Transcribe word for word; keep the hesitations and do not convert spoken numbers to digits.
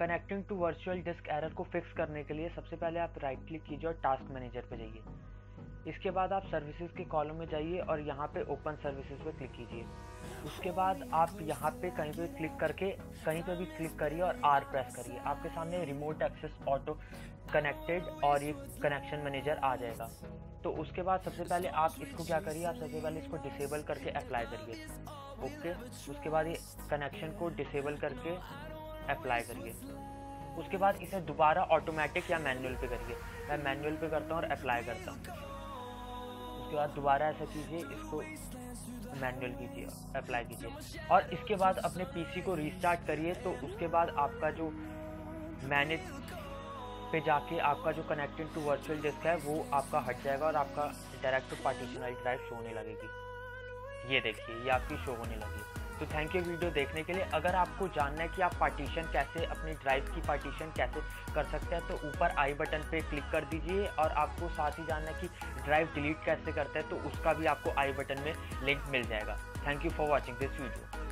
Connecting to virtual disk error को fix करने के लिए सबसे पहले आप राइट क्लिक कीजिए और टास्क मैनेजर पे जाइए। इसके बाद आप सर्विसेज के कॉलम में जाइए और यहाँ पे ओपन सर्विसेज पे क्लिक कीजिए। उसके बाद आप यहाँ पे कहीं पे क्लिक करके कहीं पे भी क्लिक करिए और आर प्रेस करिए। आपके सामने रिमोट एक्सेस ऑटो कनेक्टेड और ये कनेक्शन मैनेजर आ जाएगा। तो उसके बाद सबसे पहले आप इसको क्या करिए, आप सबसे पहले इसको डिसेबल करके अप्लाई करिए। ओके, उसके बाद ये कनेक्शन को डिसेबल करके अप्लाई करिए। उसके बाद इसे दोबारा ऑटोमेटिक या मैनुअल पे करिए। मैं मैनुअल पे करता हूँ और अप्लाई करता हूँ। उसके बाद दोबारा ऐसा कीजिए, इसको मैनुअल कीजिए, अप्लाई कीजिए और इसके बाद अपने पीसी को रीस्टार्ट करिए। तो उसके बाद आपका जो मैनेज पे जाके आपका जो कनेक्टेड टू वर्चुअल डिस्क है वो आपका हट जाएगा और आपका डायरेक्ट पार्टीशन वाली ड्राइव शो होने लगेगी। ये देखिए, ये आपकी शो होने लगी। तो थैंक यू वीडियो देखने के लिए। अगर आपको जानना है कि आप पार्टीशन कैसे, अपनी ड्राइव की पार्टीशन कैसे कर सकते हैं, तो ऊपर आई बटन पे क्लिक कर दीजिए। और आपको साथ ही जानना है कि ड्राइव डिलीट कैसे करते हैं, तो उसका भी आपको आई बटन में लिंक मिल जाएगा। Thank you for watching this video.